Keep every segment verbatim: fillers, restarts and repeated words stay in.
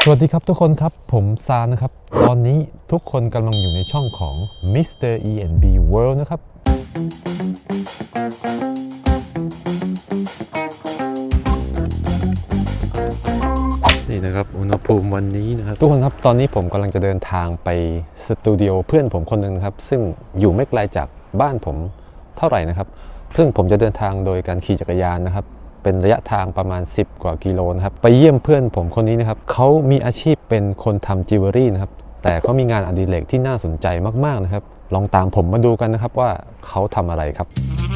สวัสดีครับทุกคนครับผมซานะครับตอนนี้ทุกคนกำลังอยู่ในช่องของ มิสเตอร์ อี แอนด์ บี World นะครับนี่นะครับอุณหภูมิวันนี้นะครับทุกคนครับตอนนี้ผมกำลังจะเดินทางไปสตูดิโอเพื่อนผมคนหนึ่งครับซึ่งอยู่ไม่ไกลจากบ้านผมเท่าไหร่นะครับซึ่งผมจะเดินทางโดยการขี่จักรยานนะครับเป็นระยะทางประมาณสิบกว่ากิโลนะครับไปเยี่ยมเพื่อนผมคนนี้นะครับเขามีอาชีพเป็นคนทำจิวเวลรี่นะครับแต่เขามีงานอดิเรกที่น่าสนใจมากๆนะครับลองตามผมมาดูกันนะครับว่าเขาทำอะไรครับ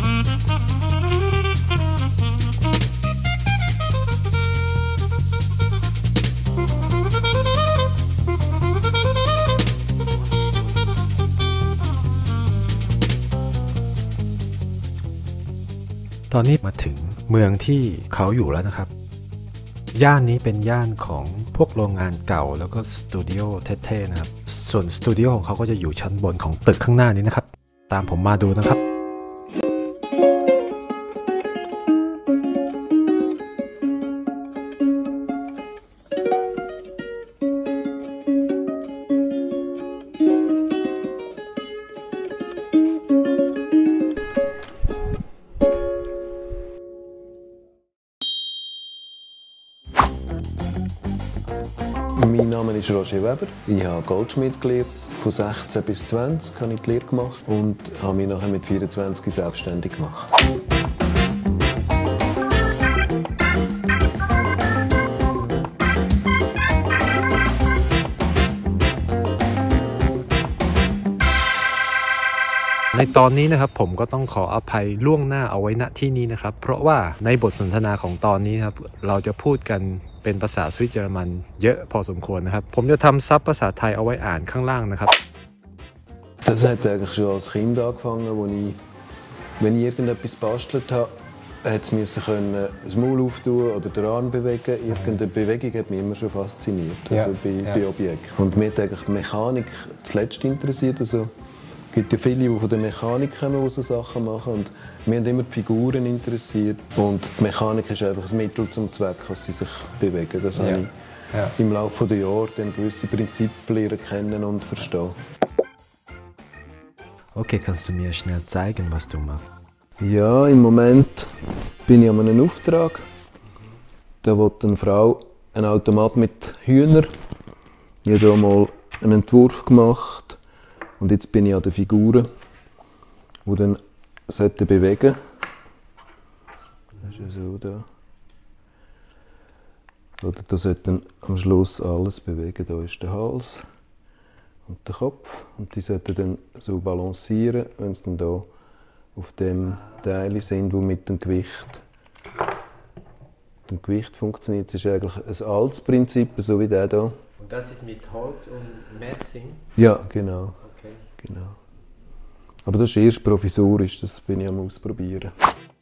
ตอนนี้มาถึงเมืองที่เขาอยู่แล้วนะครับย่านนี้เป็นย่านของพวกโรงงานเก่าแล้วก็สตูดิโอเท่ๆนะครับส่วนสตูดิโอของเขาก็จะอยู่ชั้นบนของตึกข้างหน้านี้นะครับตามผมมาดูนะครับ Mein Name ist Roger Weber. Ich habe Goldschmied gelernt. Von sechzehn bis zwanzig habe ich die Lehre gemacht und habe mich nachher mit vierundzwanzig selbstständig gemacht. ในตอนนี้นะครับผมก็ต้องขออภัยล่วงหน้าเอาไว้ณที่นี้นะครับเพราะว่าในบทสนทนาของตอนนี้นะครับเราจะพูดกันเป็นภาษาสวิตเซอร์แลนด์เยอะพอสมควรนะครับผมจะทำซับภาษาไทยเอาไว้อ่านข้างล่างนะครับ Das hat eigentlich schon als Kind angefangen, wo ich, wenn ich irgendetwas bastelt habe, hat es können das Maul auftun oder den Arm bewegen. Irgendeine Bewegung hat mich immer schon fasziniert, also ja, bei, ja. bei Objekten. Und mich hat eigentlich die Mechanik zuletzt interessiert. Also, es gibt ja viele, die von der Mechanik kommen, die so Sachen machen. Und mich haben immer die Figuren interessiert. Und die Mechanik ist einfach ein Mittel zum Zweck, dass sie sich bewegen. Das ja. habe ich ja. im Laufe der Jahre dann gewisse Prinzipien kennen und verstehen. Okay, kannst du mir schnell zeigen, was du machst? Ja, im Moment bin ich an einem Auftrag. Da will eine Frau einen Automat mit Hühnern. Ich habe hier mal einen Entwurf gemacht. Und jetzt bin ich an den Figuren, die dann sollten bewegen. Das ist ja so da. Oder da sollte dann am Schluss alles bewegen. Da ist der Hals und der Kopf. Und die sollten dann so balancieren, wenn sie dann da auf dem Teil sind, wo mit dem Gewicht, dem Gewicht funktioniert. Es ist eigentlich ein altes Prinzip, so wie der hier. Und das ist mit Holz und Messing? Ja, genau. Okay. Genau. Aber das ist erst provisorisch, das bin ich am Ausprobieren.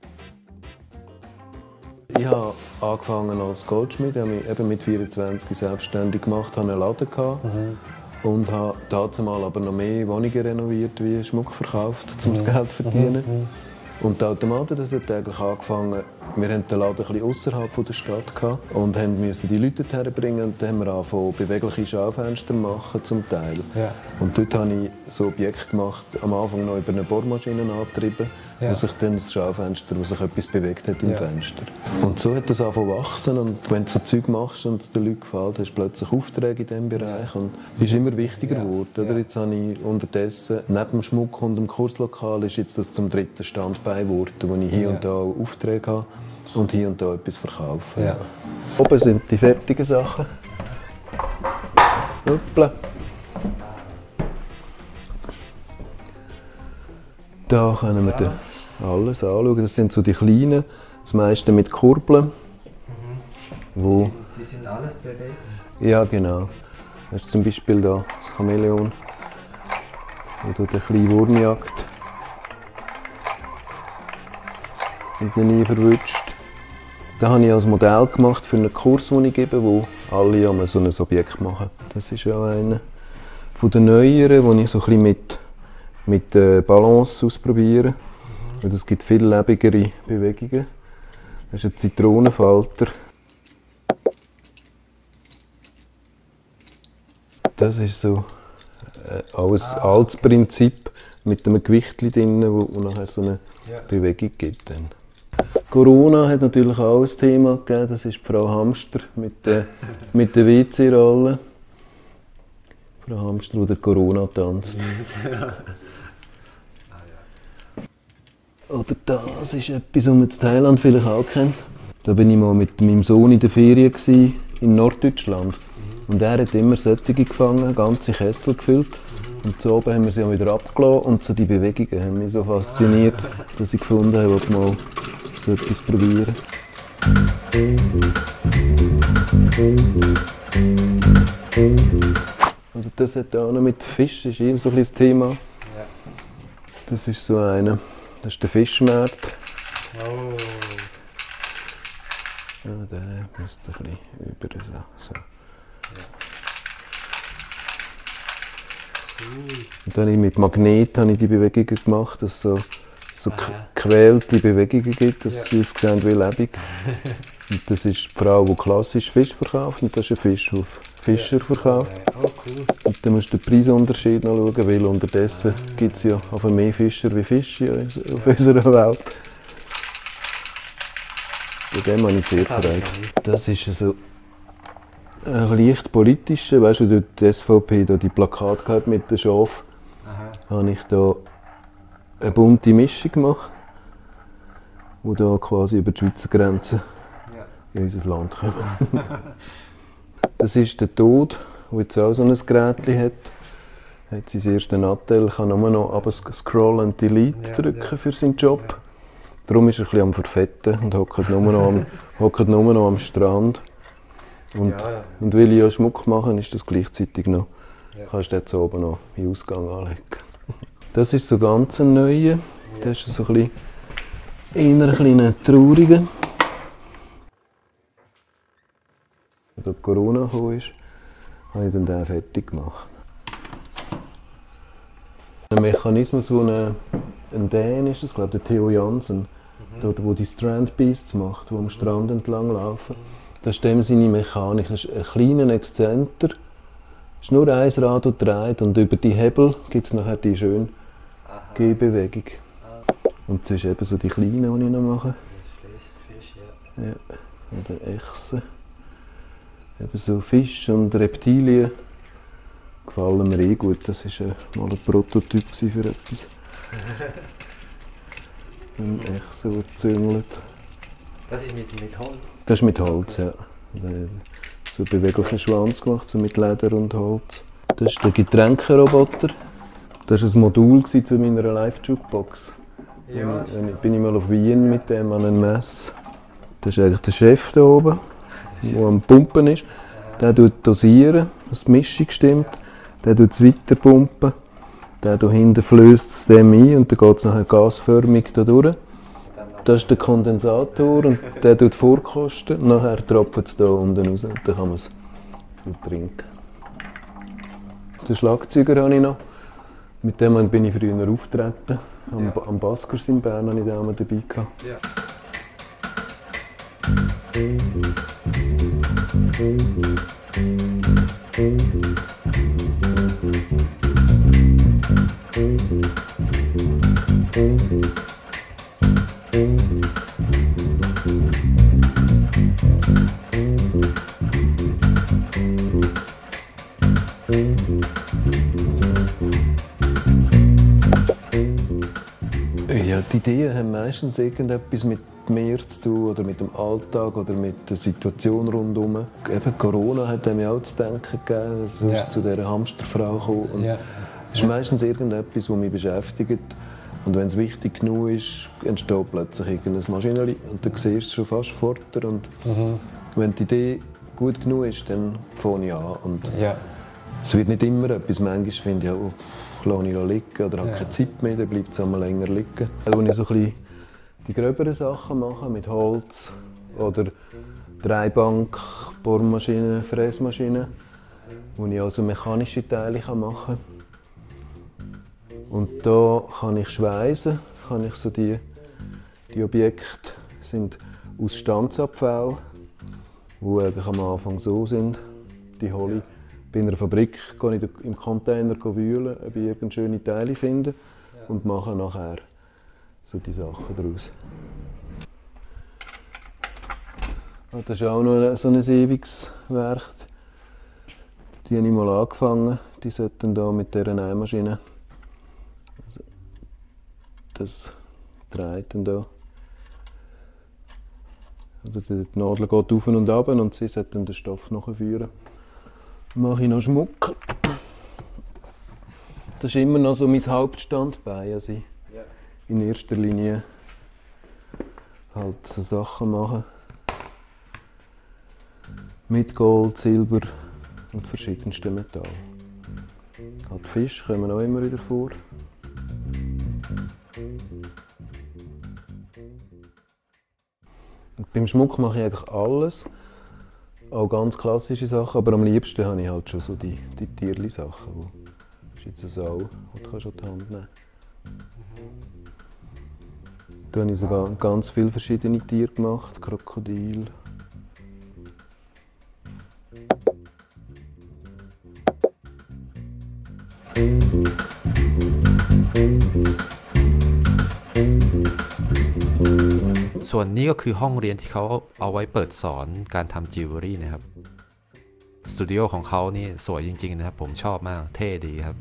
Ich habe angefangen als Goldschmied, ich habe mich eben mit vierundzwanzig selbstständig gemacht, hatte einen Laden gehabt, mhm. und habe dazu aber noch mehr Wohnungen renoviert wie Schmuck verkauft, um mhm. das Geld zu verdienen. Mhm. Und die Automaten, das hat eigentlich angefangen, wir hatten den Laden etwas außerhalb der Stadt gehabt und mussten die Leute herbringen und dann haben wir angefangen, bewegliche Schaufenster zu machen zum Teil. Ja. Und dort habe ich so Objekte gemacht, am Anfang noch über eine Bohrmaschine angetrieben, ja. wo sich dann das Schaufenster, wo sich etwas bewegt hat im ja. Fenster. Und so hat das angefangen zu wachsen und wenn du so Zeug machst und es den Leuten gefällt, hast du plötzlich Aufträge in diesem Bereich und es ist immer wichtiger geworden. Ja. Ja. Jetzt habe ich unterdessen, neben dem Schmuck und dem Kurslokal, ist jetzt das zum dritten Standbein geworden, wo ich hier ja. und da Aufträge habe und hier und da etwas verkaufe. Ja. Oben sind die fertigen Sachen. Hoppla. Da können wir da alles anschauen. Das sind so die kleinen, das meiste mit Kurbeln. Mhm. Wo die sind alles bewegt? Ja, genau. Das ist zum Beispiel da das Chamäleon, wo der kleine Wurm jagt und ihn nie verwünscht. Da habe ich als Modell gemacht für einen Kurs, den ich gebe, wo alle einmal so ein Objekt machen. Das ist auch einer von den neueren, wo ich so ein bisschen mit mit äh, Balance ausprobieren. Mhm. Es gibt viel lebigere Bewegungen. Das ist ein Zitronenfalter. Das ist so äh, alles ah. altes Prinzip mit einem Gewicht drin, wo, wo nachher so eine ja. Bewegung gibt. Dann. Corona hat natürlich auch ein Thema gegeben, das ist Frau Hamster mit der, mit der W C-Rolle. Frau Hamster, die der Corona tanzt. Oder das ist etwas, was man in Thailand vielleicht auch kennt. Da war ich mal mit meinem Sohn in der Ferien gewesen, in Norddeutschland. Mhm. Und er hat immer solche gefangen, ganze Kessel gefüllt. Mhm. Und so oben haben wir sie auch wieder abgelassen. Und so die Bewegungen haben mich so fasziniert, dass ich gefunden habe, ich mal so etwas probieren. Und das hat auch noch mit Fisch, ist immer so ein bisschen das Thema. Das ist so einer. Das ist der Fischmarkt. Oh. Ja, der müsste ein bisschen über so. Ja. Und dann habe ich mit Magnet habe ich die Bewegungen gemacht, dass es so, so gequälte Bewegungen gibt, dass sie aussehen wie lebendig. Und das ist die Frau, die klassisch Fisch verkauft, und das ist ein Fisch, der Fischer verkauft. Oh, cool. Und dann musst du den Preisunterschied noch schauen, weil unterdessen ah. gibt es ja einfach mehr Fischer wie Fische auf unserer Welt. Bei dem habe ich sehr Freude. Das ist so ein leicht politischer, weißt du, die S V P da die Plakate gehabt mit den Schafen, habe ich da eine bunte Mischung gemacht, die da quasi über die Schweizer Grenze in unser Land kommen. Das ist der Tod, der jetzt auch so ein Gerät hat. Er hat sein erstes Nattel, kann nur noch aber Scroll und Delete ja, drücken ja. für seinen Job. Ja. Darum ist er ein bisschen am Verfetten und hockt nur noch am, hockt nur noch am Strand. Und, ja, ja. und weil ich ja Schmuck mache, ist das gleichzeitig noch. Ja. Kannst du jetzt oben noch in den Ausgang anlegen. Das ist so ganz ein neuer. Ja. Das ist so ein bisschen eher ein kleiner trauriger. Als Corona kam, habe ich dann den fertig gemacht. Ein Mechanismus, wo ein, ein Dän ist, das glaube ich, der Theo Jansen, mhm. der, der die Strandbeasts macht, die am Strand entlang laufen. Das ist dem seine Mechanik. Das ist ein kleiner Exzenter. Es ist nur ein Rad, das dreht, und über die Hebel gibt es nachher die schöne Gehbewegung. Und das ist eben so die kleine, die ich noch mache. Fisch, ja. Ja. Oder Echsen. Eben so Fisch und Reptilien gefallen mir eh gut. Das war äh, mal ein Prototyp für etwas. Ein Echse, der züngelt. Das ist mit, mit Holz? Das ist mit Holz, ja. So einen beweglichen Schwanz gemacht, so mit Leder und Holz. Das ist der Getränkeroboter. Das war ein Modul zu meiner Live-Jukebox. Ja. Ich bin ich mal auf Wien mit dem an einem Mess. Das ist eigentlich der Chef da oben, der am Pumpen ist. Der tut dosieren, dass die Mischung stimmt. Der tut es weiter pumpen. Der hier hinten flößt es dem ein und dann geht es nachher gasförmig da durch. Das ist der Kondensator und der tut vorkosten. Nachher tropft es hier unten raus und dann kann man es so trinken. Den Schlagzeuger habe ich noch. Mit dem bin ich früher aufgetreten. Am, ja. am Baskers in Bern hatte ich den auch dabei gehabt. Ja. Ja, die Ideen haben meistens irgendetwas mit mir zu tun oder mit dem Alltag oder mit der Situation rundherum. Eben Corona hat mir auch zu denken gegeben, so ist es zu dieser Hamsterfrau gekommen. Und ja. Es ist meistens irgendetwas, das mich beschäftigt. Und wenn es wichtig genug ist, entsteht plötzlich irgendein Maschinenli und dann siehst du es schon fast vorher. Und mhm. wenn die Idee gut genug ist, dann fange ich an. Und ja. Es wird nicht immer etwas. Manchmal finde ich, oh, lasse ich liegen oder habe ja. keine Zeit mehr, dann bleibt es einmal länger liegen. Wenn ich so ein bisschen die gröberen Sachen mache, mit Holz oder Dreibank, Bohrmaschinen, Fräsmaschinen, wo ich also mechanische Teile machen kann. Und da kann ich schweißen, kann ich so die, die Objekte sind aus Stanzabfall, die eigentlich am Anfang so sind. Die hole ich Bei einer Fabrik gehe ich im Container wühlen, ob ich irgendeine schöne Teile finde ja. und mache nachher so die Sachen daraus. Ah, das ist auch noch so ein ewiges Werk. Die habe ich mal angefangen. Die sollten hier mit dieser Nähmaschine. Also, das dreht dann hier. Also die Nadel geht auf und ab und sie sollten den Stoff nachführen. Dann mache ich noch Schmuck. Das ist immer noch so mein Hauptstandbein. Also ich ja. in erster Linie halt so Sachen machen. Mit Gold, Silber und verschiedensten Metallen. Halt Fisch kommen auch immer wieder vor. Und beim Schmuck mache ich eigentlich alles, auch ganz klassische Sachen, aber am liebsten habe ich halt schon so die, die Tierli-Sachen. Das ist jetzt eine Sau, die du schon die Hand nehmen kannst. Da habe ich sogar ganz viele verschiedene Tiere gemacht, Krokodil. ส่วนนี้ก็คือห้องเรียนที่เขาเอาไว้เปิดสอนการทำจิวเวลรี่นะครับสตูดิโอของเขานี่สวยจริงๆนะครับผมชอบมากเท่ดีครับ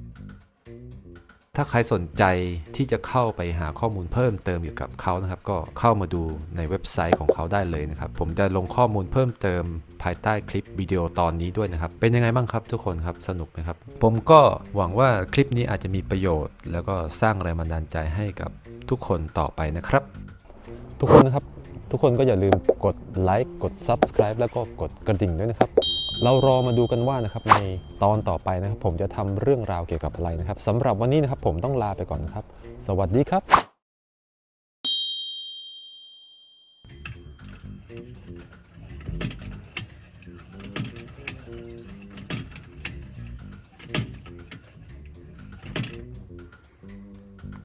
ถ้าใครสนใจที่จะเข้าไปหาข้อมูลเพิ่มเติมเกี่ยวกับเขานะครับก็เข้ามาดูในเว็บไซต์ของเขาได้เลยนะครับผมจะลงข้อมูลเพิ่มเติมภายใต้คลิปวิดีโอตอนนี้ด้วยนะครับเป็นยังไงบ้างครับทุกคนครับสนุกไหมครับผมก็หวังว่าคลิปนี้อาจจะมีประโยชน์แล้วก็สร้างแรงบันดาลใจให้กับทุกคนต่อไปนะครับทุกคนนะครับทุกคนก็อย่าลืมกดไลค์กด ซับสไครบ์ แล้วก็กดกระดิ่งด้วยนะครับเรารอมาดูกันว่านะครับในตอนต่อไปนะครับผมจะทำเรื่องราวเกี่ยวกับอะไรนะครับสำหรับวันนี้นะครับผมต้องลาไปก่อนนะครับสวัสดีครับ